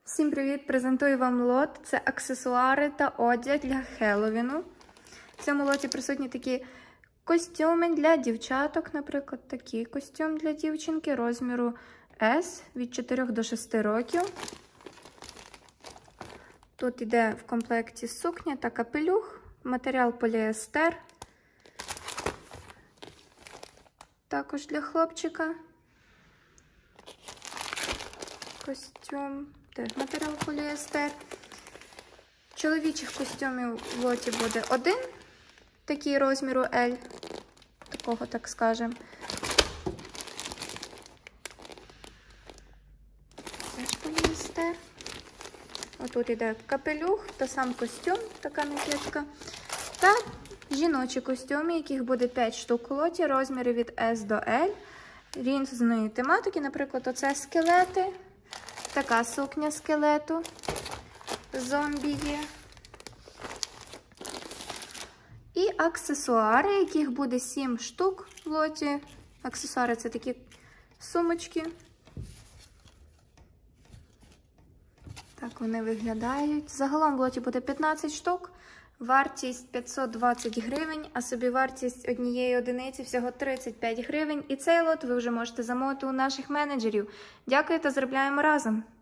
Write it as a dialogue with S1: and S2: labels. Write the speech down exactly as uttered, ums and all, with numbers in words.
S1: Всім привіт! Презентую вам лот. Це аксесуари та одяг для Хеллоуіну. В цьому лоті присутні такі костюми для дівчаток, наприклад, такий костюм для дівчинки розміру ес від чотирьох до шести років. Тут йде в комплекті сукня та капелюх, матеріал поліестер. Також для хлопчика костюм, теж матеріал поліестер. Чоловічих костюмів в лоті буде один, такий розміру ель, такого, так скажемо. Теж поліестер. Отут іде капелюх та сам костюм, така накидка. Та жіночі костюми, яких буде п'ять штук у лоті, розміри від ес до ель. Різної тематики, наприклад, оце скелети. Така сукня скелету, зомбі є. І аксесуари, яких буде сім штук в лоті. Аксесуари – це такі сумочки. Так вони виглядають. Загалом в лоті буде п'ятнадцять штук. Вартість п'ятсот двадцять гривень, а собівартість однієї одиниці всього тридцять п'ять гривень. І цей лот ви вже можете замовити у наших менеджерів. Дякую та заробляємо разом!